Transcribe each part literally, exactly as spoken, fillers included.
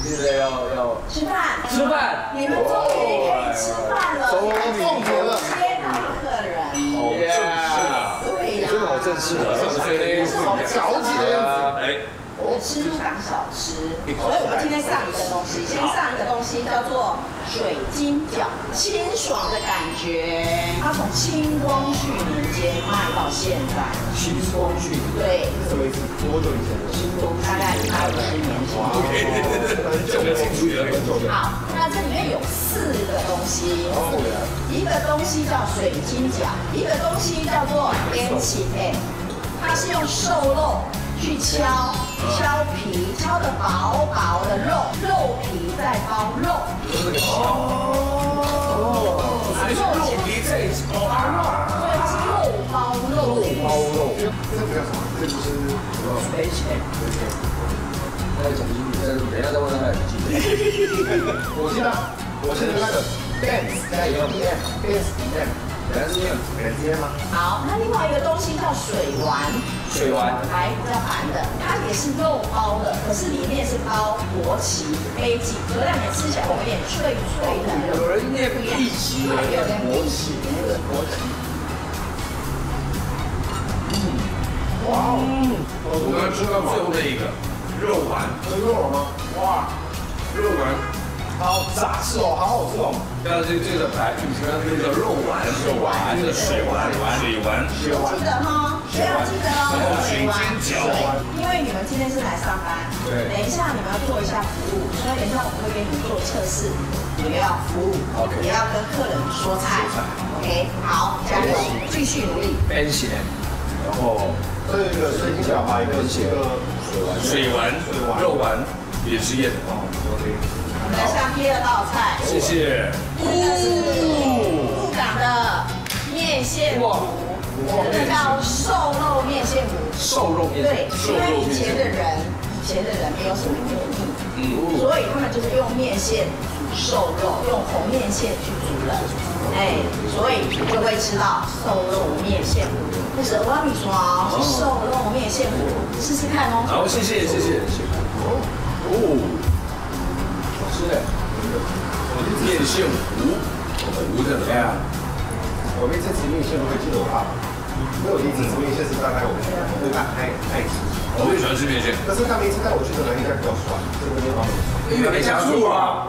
现在要要吃饭， 吃饭， 你们终于可以吃饭了， 终于终于了，接待客人， 好正式啊， 对呀， 真的好正式啊， 好着急的样子。哎。 吃入港小吃，所以我们今天上一个东西，先上一个东西叫做水晶饺，清爽的感觉。它从清光绪年间卖到现在。 清光绪对， 什么意思？多久以前的？清光绪大概一百五十年前。 很久的，很久的。 好，那这里面有四个东西，一个东西叫水晶饺，一个东西叫做 N 七 M， 它是用瘦肉。 去敲敲皮，敲的薄薄的肉，肉皮再包肉。哦， 还是肉皮在一起包肉， 所以它是肉包肉。 肉包肉，这个叫什么？这就是飞起来，飞起来。再讲英语，再等一下再问他来记得。 我记得，我记得那个 dance 加一个 d m dance d m。 原来是念原接吗？ 好，那另外一个东西叫水丸， 水丸还比较白的，它也是肉包的，可是里面是包国旗、杯旗，所以让你吃起来有点脆脆的。 有人念碧旗，有人念国旗，国旗。嗯，哇哦！ 我刚刚吃到最后那一个肉丸，是肉吗？哇，肉丸。 好扎实哦，好好吃哦！ 刚刚这这个白，刚刚那个肉丸，肉丸，这个水丸，水丸， 水丸，记得哈，要记得哦， 水晶饺。 因为你们今天是来上班， 对， 等一下你们要做一下服务，所以等一下我们会给你们做测试，也要服务， OK， 也要跟客人说菜 ，OK， 好，加油，继续努力。 N 咸，然后这个水晶饺还有一个水丸， 水丸，肉丸也是燕哦 ，OK。 我们来上第二道菜， 谢谢。 这个是鹿港的面线糊，这个叫瘦肉面线糊。 瘦肉面对，因为以前的人，以前的人没有什么油腻， 嗯， 所以他们就是用面线煮瘦肉，用红面线去煮的，哎，所以就会吃到瘦肉面线糊。不是我跟你说哦，是瘦肉面线糊，试试看哦。 好，谢谢谢谢。哦哦。 是的，面线糊，糊的怎么样？ 我们这次面线会记得我爸爸，因为我第一次吃面线是大概我我爸爱爱吃， 我也喜欢吃面线， 可是他每次带我去的那一家比较酸，这个地方因为没加醋啊。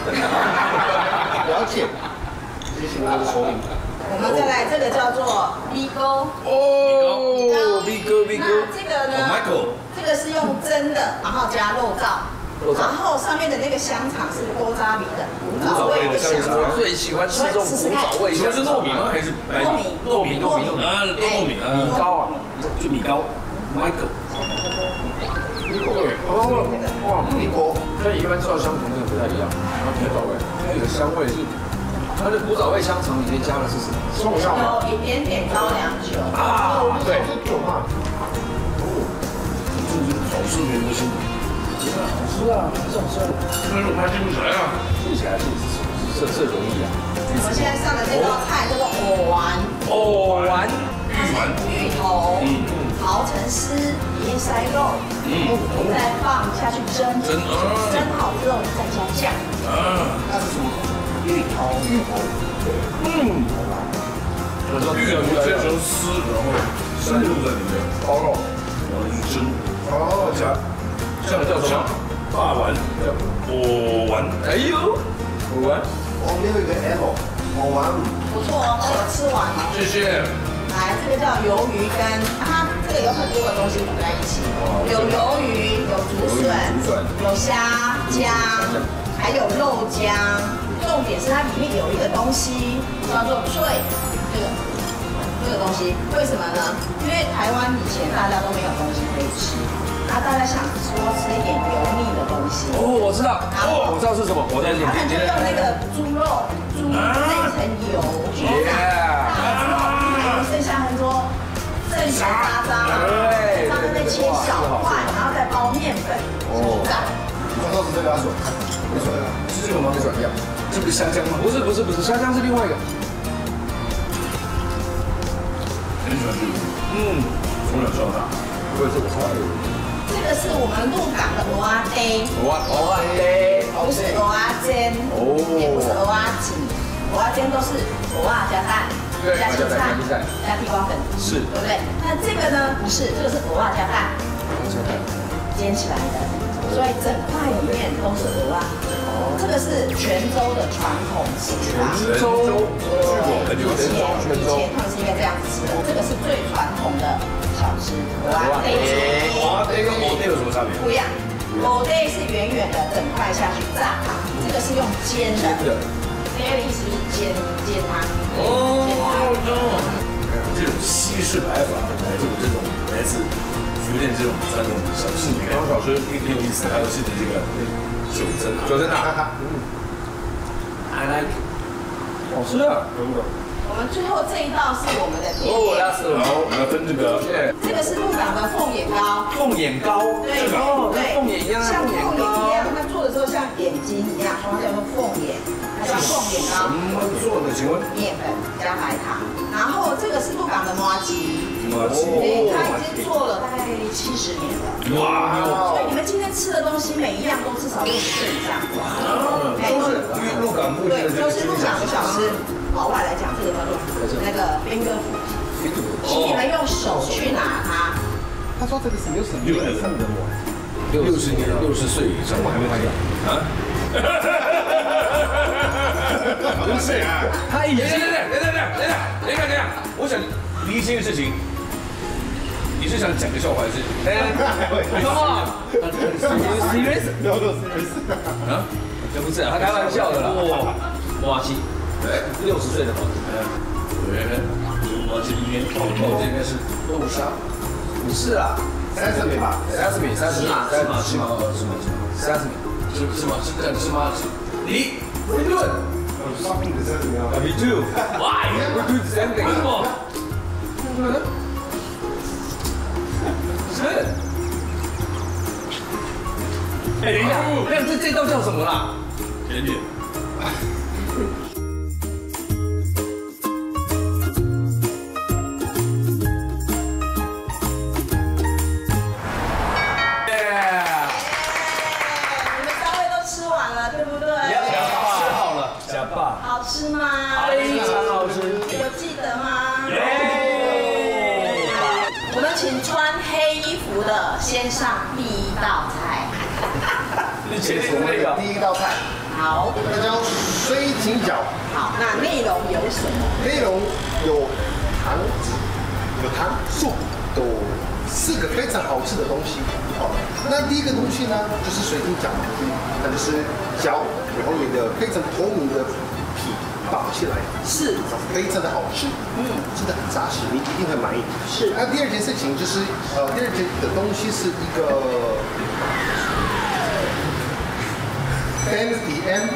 了解，谢谢他的说明。 我们再来这个叫做米糕哦，米糕米糕。 那这个呢 ？Michael， 这个是用蒸的，然后加肉燥。 然后上面的那个香肠是锅渣米的古早味的香肠， 我最喜欢吃这种古早味。 什么是糯米吗？还是白米？ 糯米， 糯米，糯米啊，糯米啊， 米糕啊，就米糕 ，Michael。 对，哦，哇，米糕跟一般吃到香肠那个不太一样，它古早味，它有个香味是，它的古早味香肠里面加的是什么？ 宋香吗？ 有一点点高粱酒啊，对， 酒嘛。 哦，这是好吃的东西。 好吃啊，这好吃啊！ 那肉还记不起来啊？ 记起来是是是容易啊。 我们现在上的这道菜叫做藕丸， 藕丸， 它是芋头，嗯，刨成丝，里面塞肉，嗯，再放下去蒸， 蒸啊， 蒸好之后再加酱， 啊， 那是什么？芋头，芋头， 嗯， 芋头煎成丝，然后塞入在里面， 包肉， 然后去蒸， 哦， 加。 这个叫什么？霸丸，叫藕丸。 哎呦，藕丸， 我们有一个 L， 藕丸， 不错哦，都有吃完了。 谢谢。 来，这个叫鱿鱼羹，它这个有很多个东西混在一起，有鱿鱼，有竹笋，有虾姜，还有肉浆。重点是它里面有一个东西叫做脆，这个这个东西，为什么呢？因为台湾以前大家都没有东西可以吃。 然后大家想说吃一点油腻的东西哦，我知道，哦，我知道是什么，我在点他们就用那个猪肉，猪这一层油去炸，炸了之后剩下很多剩余渣渣，他们再切小块，然后再包面粉去炸。 你说是这个水，没水了，是这个吗？没水一样。 这不是香蕉吗？不是不是不是，香蕉是另外一个。 很喜欢这个， 嗯， 从小到大， 不会这个超爱。 这个是我们鹿港的蚵仔煎， 蚵仔蚵仔煎。 不是蚵仔煎，也不是蚵仔煎，蚵仔煎都是蚵仔加蛋、加青菜、加地瓜粉， 是， 对不对？那这个呢不是，这个是蚵仔加蛋，煎起来的，所以整块里面都是蚵仔。这个是泉州的传统吃法。 泉州， 对，以前以前他们是应该这样子吃的，这个是最传统的小吃，蚵仔煎。 哇，这跟我那有什么差别？ 不一样。蚵仔是圆圆的，整块下去炸，这个是用煎的。煎的意思就是煎煎它。 哦，这种西式摆法，来自这种来自福建这种传统小吃里面，小吃挺有意思。还有是你这个九珍，九珍啊，嗯 ，I like， 好吃啊，真的。 我们最后这一道是我们的甜哦， 点。 那是，然后我们要分这个， 这个是鹿港的凤眼糕。 凤眼糕， 对， 哦， 对， 凤眼一样， 像凤眼一样，它做的时候像眼睛一样，所以它叫做凤眼，它叫凤眼糕。 怎么做的？请问？ 面粉加白糖，然后这个是鹿港的麻糬。 麻糬， 对，它已经做了大概七十年了。 哇！ 所以你们今天吃的东西每一样都至少六十岁以上。 哇！都是鹿港附近对， 的这个都是鹿港的小吃。老外来讲，这个叫做那个边哥腐，请你们用手去拿它。 他说这个是六十年以上的我， 六十年、六十岁以上，我还没发现啊。不是，他已经……等等等等等等等等等等，我想厘清一个事情，你是想讲个笑话还是？什么 ？Serious？ 没有没有 serious 啊？这不是，他开玩笑的啦。哇，七。对，六十岁的毛巾，对，毛巾里面泡泡这边是豆沙，不是啊， 三十米吧， 三十米，三十米，三十米，是吗？是吗？三十米，是是吗？是这样是吗？你维顿 ，something the same thing. Me too. Why? We do the same thing. 为什么？是。哎，等一下，那这这道叫什么啦？甜点。 好吃吗？ 非常好吃， 有记得吗？我们请穿黑衣服的先上第一道菜。 你前面那个第一道菜， 好， 它叫水晶饺。 好，那内容有什么？ 内容有糖子，有糖素，有四个非常好吃的东西。好，那第一个东西呢，就是水晶饺，那就是饺，然后有一个非常透明的皮包起来， 是非常的好吃，嗯，真的很扎实，你一定会满意。 是。 那第二件事情就是，呃，第二件的东西是一个 fancy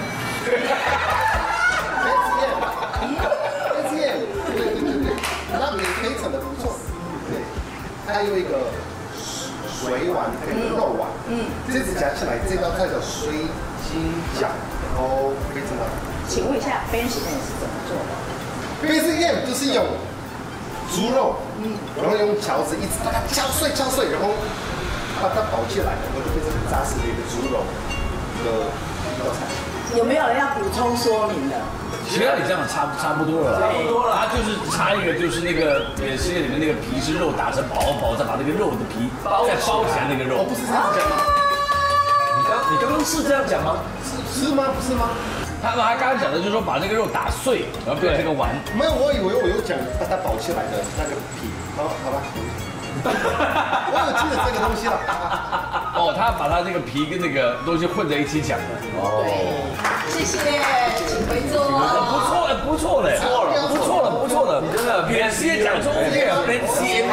M。fancy M，对对对对，那也非常的不错，对，还有一个水碗跟肉碗，嗯，这次加起来这道菜叫水晶饺，然后非常的。 请问一下 fancy M 是怎么做的 ？fancy M 就是用猪肉，嗯，然后用勺子一直把它敲碎敲碎，然后把它包起来，然后就变成扎实的一个猪肉的一道菜。 有没有人要补充说明的？ 其实你这样差差不多了，差不多了，它就是差一个，就是那个也是里面那个皮是肉打成薄薄，再把那个肉的皮再包起来那个肉。 哦，不是这样讲吗？ 你刚你刚刚是这样讲吗？ 是吗？不是吗？ 他他刚刚讲的就是说把那个肉打碎，然后变成这个丸。 没有，我以为我有讲把它包起来的那个皮。好，好吧。我有记得这个东西了。 哦，他把他那个皮跟那个东西混在一起讲的。 哦，谢谢，请回座。 不错了，不错了，不错了，不错了，你真的免直接讲出这个免直接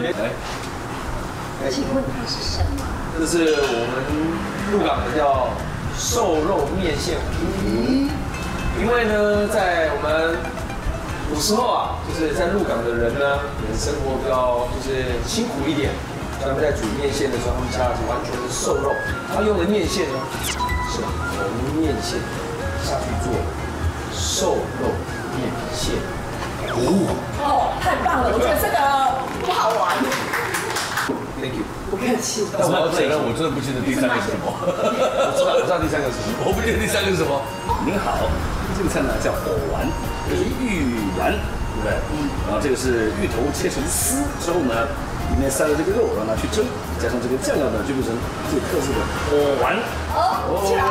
请问它是什么？ 这是我们鹿港的叫瘦肉面线糊。因为呢，在我们古时候啊，就是在鹿港的人呢，可能生活比较就是辛苦一点，他们在煮面线的时候，他们加的是完全的瘦肉，他用的面线呢是红面线下去做的瘦肉面线。 哦，太棒了！我觉得这个不好玩。 等 ，Thank you。 不客气。 但我要承认，我真的不记得第三个是什么。 我知道，我知道第三个是什么， 我不记得第三个是什么。 您好，这个菜呢叫藕丸，这是芋丸，对不对？嗯。然后这个是芋头切成丝之后呢，里面塞了这个肉，让它去蒸，加上这个酱料呢，就变成最特色的藕丸。 哦，强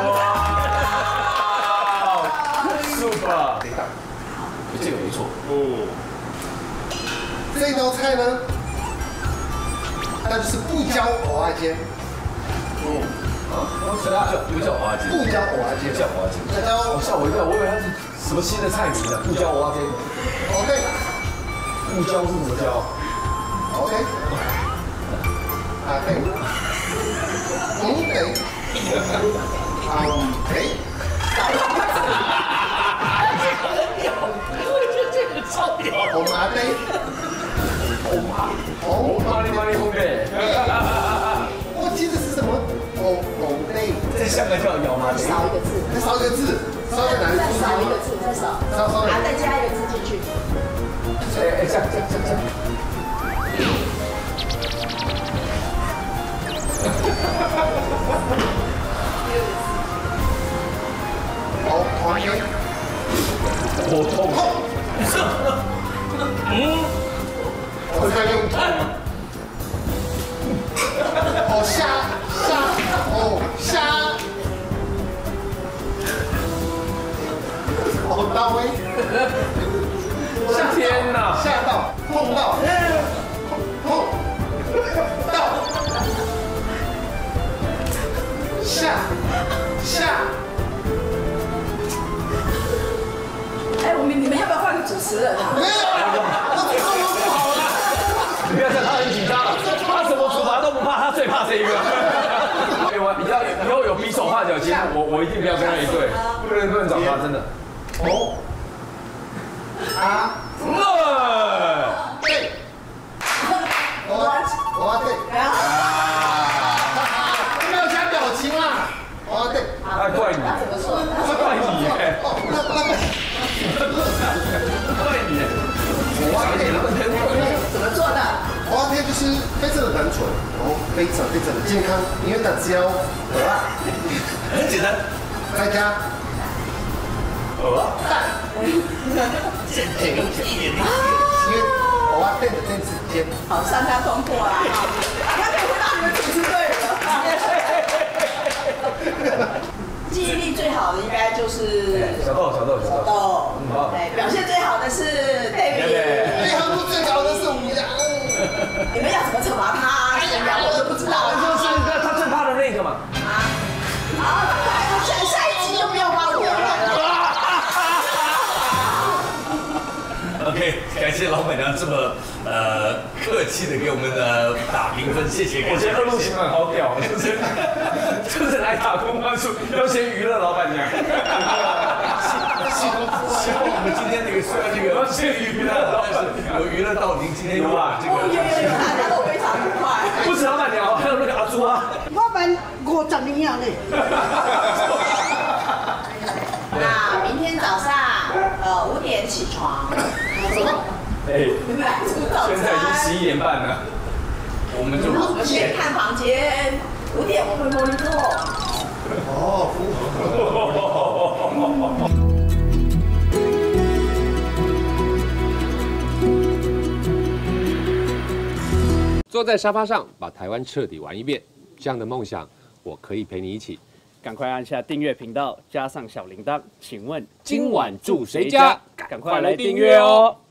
大。 super。 这个没错。 哦。 这道菜呢，那就是不椒蚵仔煎。 嗯。啊？什么叫不叫蚵仔煎？ 不椒蚵仔煎。 叫蚵仔煎。 那叫我吓我一跳，我以为它是什么新的菜名呢？不椒蚵仔煎。 OK。 不椒是什么椒 ？OK。啊对。嗯对。啊对。 超屌！ 我麻对。 欧妈，欧妈哩妈哩烘焙。 我记得是什么？哦哦对。 在香港叫咬麻鸡。 少一个字。 再少一个字，少一个哪个字？ 再少一个字，再少。 少少。 啊，再加一个字进去。 哎哎，这样这样这样这样。 好，好耶。 好痛。 嗯。我看用痛。哦虾虾哦虾。哦到位。 天哪！ 吓到，碰到，碰到，下下。 哎，我们你们要不要换个主持人啊？ 没有，我主持人不好了。 不要让他很紧张了，他什么处罚都不怕，他最怕这一个。哎，我以后以后有比手画脚节目，我我一定不要跟他一对，不能不能找他，真的。 哦。啊。对。我我对。没有加表情啦。我对。 那怪你。 怎么说？ 那怪你耶。 哦，那那个。 怪你。我对那么疼我。 怎么做的？ 我对就是非常的单纯，然后非常非常的健康，因为它只要鹅啊， 很简单， 再加鹅蛋。 这这个一点零。 因为我要店的店之间。 好，三家通过啦！大家可以回到你们主持队了。记忆力最好的应该就是小豆，小豆，小豆。 豆。 嗯，好。 对，表现最好的是 David。 内行度最高的是吴阳。 你们要怎么惩罚他？哎呀，我都不知道。 就是那他最怕的那个嘛。 啊。好，下下一集就不要挖我了。 OK， 感谢老板娘这么呃客气的给我们的打评分，谢谢。 我觉得二路行很好屌，就是就是来打工换宿，要先娱乐老板娘。 希望我们今天那个虽然这个先娱乐，但是有娱乐到您今天有把这个。 有有有，大家都非常愉快。 不止老板娘，还有那个阿朱啊。 我们五十年了呢。 那明天早上呃五点起床。 哎， 来煮早餐。 现在已经十一点半了， 我们就我们先看房间，五点我会摸一透。 哦， 坐在沙发上，把台湾彻底玩一遍，这样的梦想，我可以陪你一起。 赶快按下订阅频道，加上小铃铛。请问今晚住谁家？ 赶快来订阅哦！